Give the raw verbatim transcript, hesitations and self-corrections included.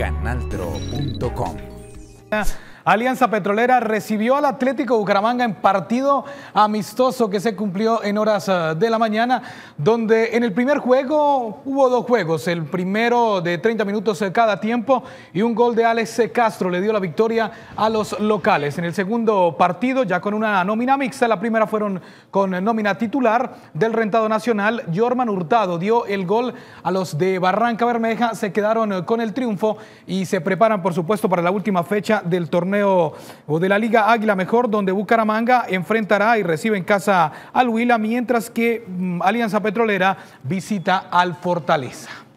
canaltro punto com. Alianza Petrolera recibió al Atlético Bucaramanga en partido amistoso que se cumplió en horas de la mañana, donde en el primer juego hubo dos juegos, el primero de treinta minutos cada tiempo y un gol de Alex Castro le dio la victoria a los locales. En el segundo partido, ya con una nómina mixta, la primera fueron con nómina titular del Rentado Nacional, Jorman Hurtado dio el gol a los de Barranca Bermeja, se quedaron con el triunfo y se preparan por supuesto para la última fecha del torneo o de la Liga Águila Mejor, donde Bucaramanga enfrentará y recibe en casa al Huila, mientras que um, Alianza Petrolera visita al Fortaleza.